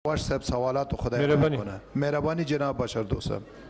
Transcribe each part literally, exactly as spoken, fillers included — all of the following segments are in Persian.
واش سب سوالات خدا مهربانی مهربانی جناب بشردوست.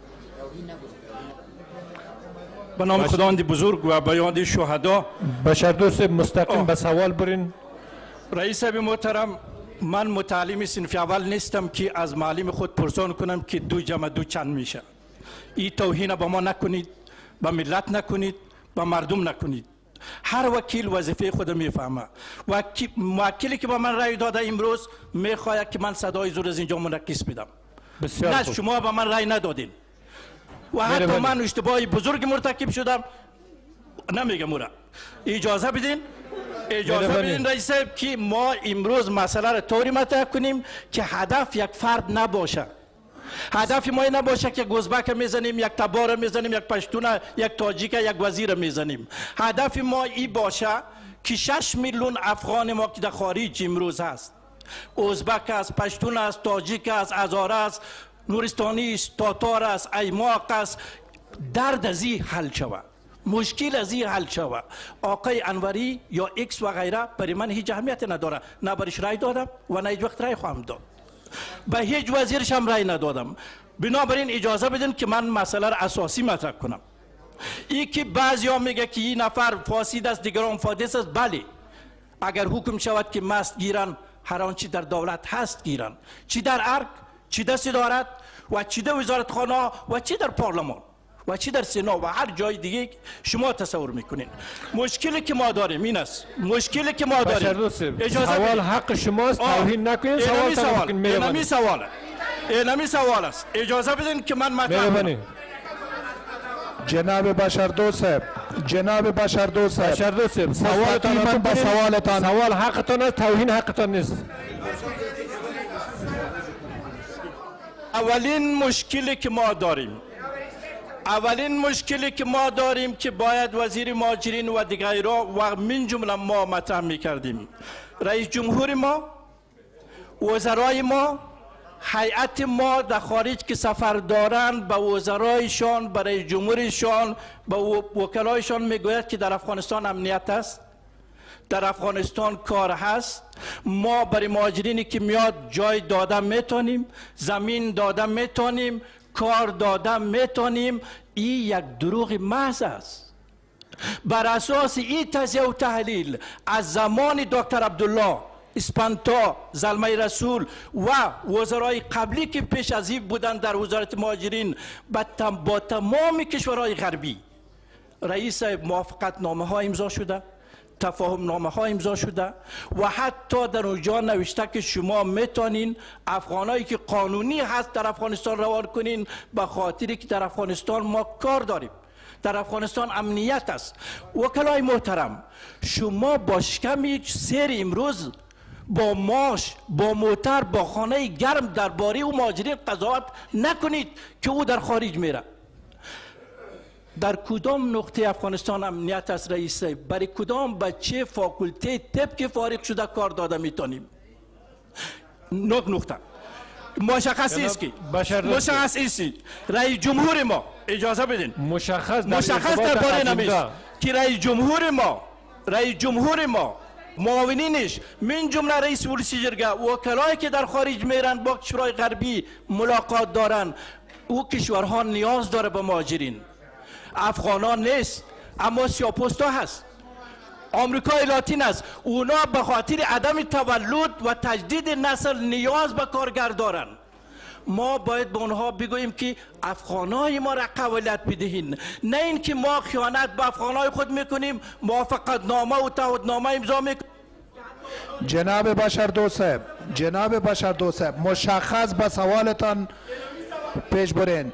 به نام خداوند بزرگ و به یاد شهدا. بشردوست مستقیم به سوال برین. رئیس محترم، من متعلم صنف اول نیستم که از معلم خود پرسان کنم که دو جمع دو چند میشه. این توهین به ما نکنید، به ملت نکنید، به مردم نکنید. هر وکیل وظیفه خود میفهمه. وکیلی که با من رای داده امروز میخواهد که من صدای زور از اینجا منعکس بدم. نه شما به من رای ندادین و حتی من اشتباهی بزرگ مرتکب شدم. نمیگم اون را اجازه بدین اجازه بدین رئیس صاحب که ما امروز مسئله را طوری مطرح کنیم که هدف یک فرد نباشه. هدف ما نباشه که ازبک میزنیم، یک تبار میزنیم، یک پشتون، یک تاجیک، یک وزیر میزنیم. هدف ما ای باشه که شش میلیون افغان ما که در خارج امروز هست، ازبک است، پشتون است، تاجیک است، هزاره است، نورستانی تاتار است، ایماق است، درد از این حل شود، مشکل از این حل شود. آقای انوری یا ایکس و غیره برای من هیچ اهمیت نداره. نه برش رای دادم و نه هیچ وقت رای خواهم داد. به هیچ وزیرش هم رای ندادم. بنابراین اجازه بدین که من مسئله را اساسی مطرح کنم. ای که بعضی ها میگه که این نفر فاسد است دیگران فاسد است. بله، اگر حکم شود که مست گیرن، هر آنچه در دولت هست گیرن، چی در ارگ، چی در صدارت و چی در وزارت خانه و چی در پارلمان و چی در سنا و هر جای دیگه شما تصور میکنین. مشکلی که ما داریم این است. مشکلی که ما داریم سوال حق شماست، توهین نکنین. سوال سوال اینمی سوال اینمی سوال است. اجازه بدین که من مطرح جناب بشردوست صاحب، جناب بشردوست صاحب، بشردوست صاحب سوالتان به سوالتان. سوال حقتان است، توهین حقتان نیست. اولین مشکلی که ما داریم اولین مشکلی که ما داریم که باید وزیر مهاجرین و دیگرها و من جمله ما مطرح میکردیم، رئیس جمهور ما، وزرای ما، هیئت ما در خارج که سفر دارند، به وزرایشان، به رئیس جمهورشان، به وکلایشان میگوید که در افغانستان امنیت است، در افغانستان کار هست. ما برای مهاجرینی که میاد جای داده میتونیم، زمین داده میتونیم، کار داده میتونیم. این یک دروغ محض است. بر اساس این تجزیه و تحلیل از زمان دکتر عبدالله، اسپانتا، زلمای رسول و وزرای قبلی که پیش از این بودند در وزارت مهاجرین با تمام کشورهای غربی، رئیس موافقت نامه ها امضا شده، تفاهم نامه ها امضا شده و حتی در اونجا نوشته که شما میتونین افغانایی که قانونی هست در افغانستان روان کنین، به خاطری که در افغانستان ما کار داریم، در افغانستان امنیت است. وکلای محترم، شما با شکم سیر امروز با ماش، با موتر، با خانه گرم درباره او مهاجرین قضاوت نکنید که او در خارج میره. در کدام نقطه افغانستان امنیت است رئیس؟ برای کدام بچه فاکولته طب که فارغ شده کار داده میتونیم؟ نق نقطه مشخص است که مشخص است رئیس جمهور ما، اجازه بدین مشخص مشخص درباره نمیشه که رئیس جمهور ما رئیس جمهور ما معاونینش من جمله رئیس ولسی جرگه وکلایی که در خارج میرن با کشورهای غربی ملاقات دارن، او کشورها نیاز داره به مهاجرین. افغانان نیست، اما سیاپوستا هست، آمریکای لاتین است. اونا به خاطر عدم تولد و تجدید نسل نیاز به کارگر دارن. ما باید به اونها بگوییم که افغانای ما را قبولیت بدهین، نه اینکه ما خیانت به افغانای خود میکنیم، موافقت نامه و تعهدنامه امضا میکنیم. جناب بشردوست صاحب، جناب بشردوست صاحب مشخص به سوالتان پیش برین.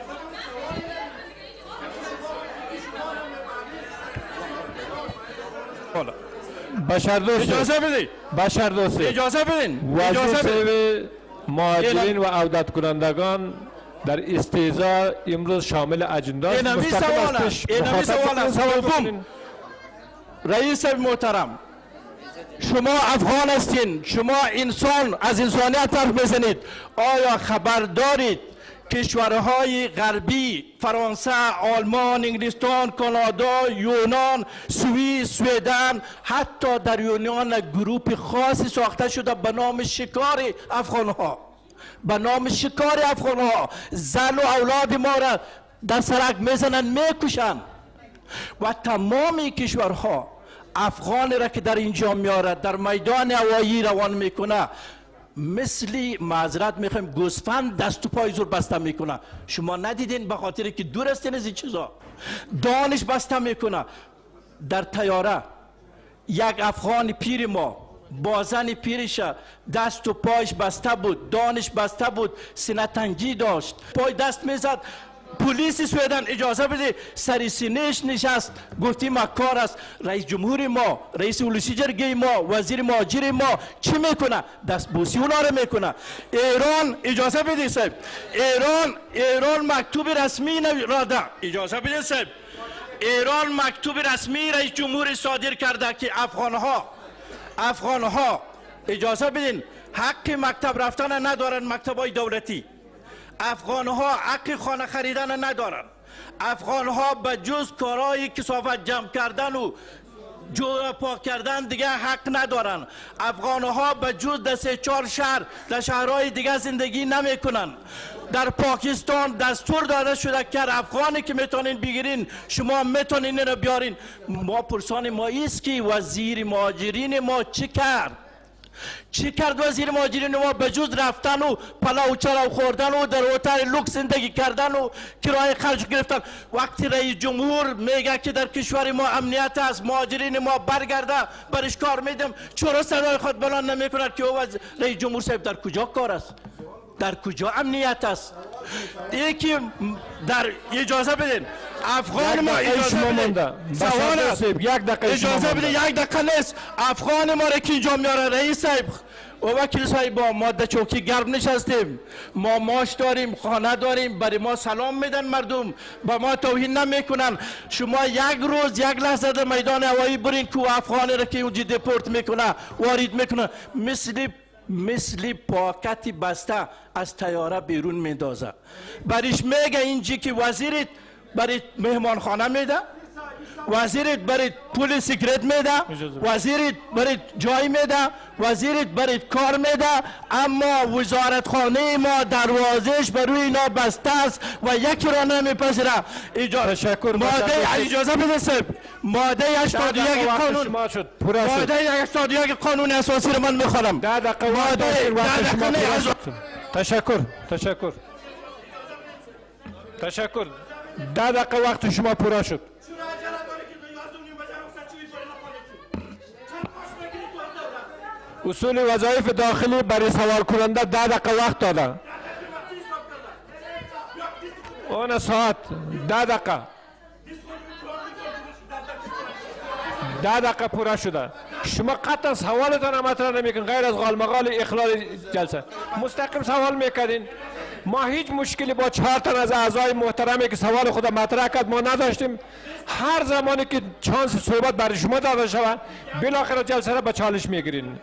بشردوست اجازه بدید بشردوست اجازه بدین اجازه بدین مهاجرین و عودت کنندگان در استیزا امروز شامل اجنده است. اینمی سوال است اینمی سوال است رئیس محترم، شما افغان هستین، شما انسان از انسانیت حرف میزنید. آیا خبر دارید کشورهای غربی، فرانسه، آلمان، انگلستان، کانادا، یونان، سوئیس، سوئدن، حتی در یونان گروپ خاصی ساخته شده به نام شکار افغانها. به نام شکار افغان ها زن و اولاد ما را در سرک میزنن میکشن و تمام کشورها افغان را که در اینجا میارد در میدان هوایی روان میکنه مثل معذرت میخوایم گوسفند دست و پای زور بسته میکنه. شما ندیدین به خاطر که دور هستین از این چیزا دانش بسته میکنه. در طیاره یک افغان پیر ما با زن پیرش دست و پایش بسته بود، دانش بسته بود، سینه تنگی داشت، پای دست میزد. پلیس سویدن اجازه بده سری سینهش نشست، گفتیم کار است. رئیس جمهور ما، رئیس ولسی جرگه ما، وزیر مهاجر ما چی میکنه؟ دست بوسی اونا رو میکنه. ایران اجازه بده صاحب، ایران ایران مکتوب رسمی نراده، اجازه بده صاحب، ایران مکتوب رسمی رئیس جمهور صادر کرده که افغانها افغانها اجازه بدین حق مکتب رفتن ندارن، مکتبای دولتی. افغانها حق خانه خریدن ندارن. افغانها به جز کارهای کثافت جمع کردن و جو پاک کردن دیگه حق ندارن. افغانها به جز در سه چهار شهر در شهرهای دیگه زندگی نمیکنن. در پاکستان دستور داده شده که افغانی که میتونین بگیرین شما میتونین اینو بیارین. ما پرسان ما ایست که وزیر مهاجرین ما چی کرد؟ چی کرد وزیر مهاجرین ما به جز رفتن و پلاو چلاو خوردن و در هتل لوکس زندگی کردن و کرایه خرج گرفتن؟ وقتی رئیس جمهور میگه که در کشور ما امنیت است، مهاجرین ما برگرده، برش کار میدم، چرا صدای خود بلند نمیکند که رئیس جمهور صاحب در کجا کار است؟ در کجا امنیت است؟ یکی در اجازه بدین افغان ما اجازه بدین سوال است، اجازه بدین یک دقیقه نیست. افغان ما را که اینجا میاره رئیس صاحب و وکیل صاحب با ما در چوکی گرم نشستیم، ما ماش داریم، خانه داریم، برای ما سلام میدن مردم، با ما توهین نمیکنن. شما یک روز یک لحظه در میدان هوایی برین که افغان را که اونجا دپورت میکنه وارد میکنه مثل مثل پاکتی بسته از طیاره بیرون میندازه. برایش میگه اینجی که وزیرت برای مهمان خانه میده، وزیرت برای پول سیکرت میده، وزیرت برای جای میده، وزیرت برای کار میده، اما وزارت خانه ما دروازش برای اینا بسته است و یکی را نمیپذیره. اجازه ماده اجازه بده صاحب، ماده هشتاد و یک قانون ماده هشتاد و یک قانون اساسی رو من میخوانم. ماده تشکر تشکر تشکر ده دقیقه وقت شما پورا شد. اصول وظایف داخلی برای سوال کننده ده دقیقه وقت داده. اون ساعت ده دقیقه ده دقیقه پورا شده. شما قطعا سوالتان هم مطرح نمیکن غیر از غالمغال اخلال جلسه. مستقیم سوال میکردین. ما هیچ مشکلی با چهار تن از اعضای محترمی که سوال خود مطرح کرد ما نداشتیم. هر زمانی که چانس صحبت برای شما داده شود بالاخره جلسه را به چالش میگیرین.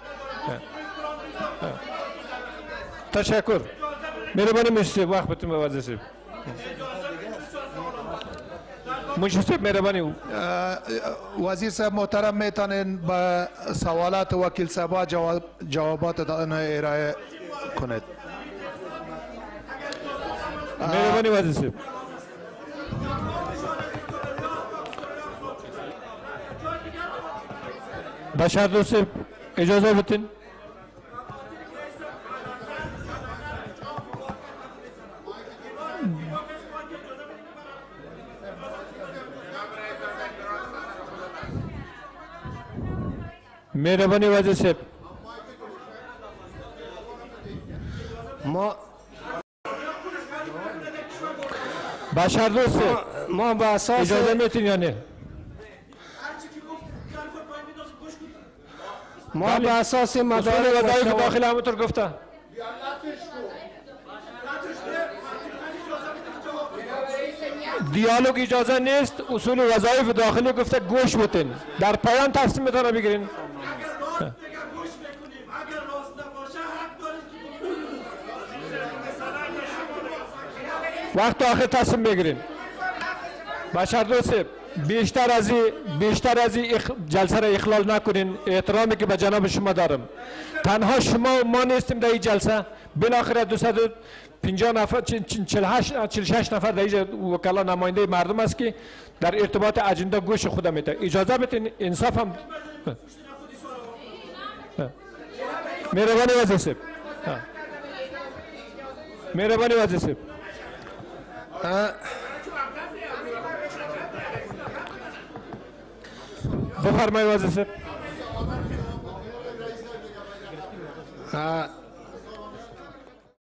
تشکر. مهربانی مشتی وقت بتون به وزیر صاحب. مشتی صاحب مهربانی. وزیر صاحب محترم میتونین به سوالات وکیل صاحب جواب جوابات دادن ارائه کنید. مهربانی وزیر صاحب. بشردوست صاحب اجازه بدین. مهربانی وزیر صاحب. ما بشردوست ما به اساس اجازه میتین یا نه؟ ما به اساس مدارک وظایف داخلی همونطور گفته. دیالوگ اجازه نیست. اصول وظایف داخلی گفته گوش بتین. در پایان تصمیم میتونه بگیرین. وقت آخر تصمیم بگیرین. بشردوست بیشتر از این بیشتر از این جلسه را اخلال نکنین. احترامی که به جناب شما دارم. تنها شما و ما نیستیم در این جلسه. بالاخره دویست و پنجاه نفر چهل و هشت چهل و شش نفر در اینجا وکلا نماینده مردم است که در ارتباط اجنده گوش خودم میده. اجازه بدین انصاف هم مهربانی وزیر صاحب، مهربانی وزیر صاحب. بفرمایید وزیر صاحب.